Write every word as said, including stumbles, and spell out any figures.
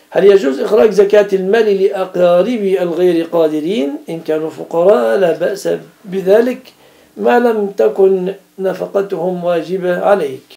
هل يجوز إخراج زكاة المال لأقاربي الغير قادرين؟ إن كانوا فقراء لا بأس بذلك ما لم تكن نفقتهم واجبة عليك.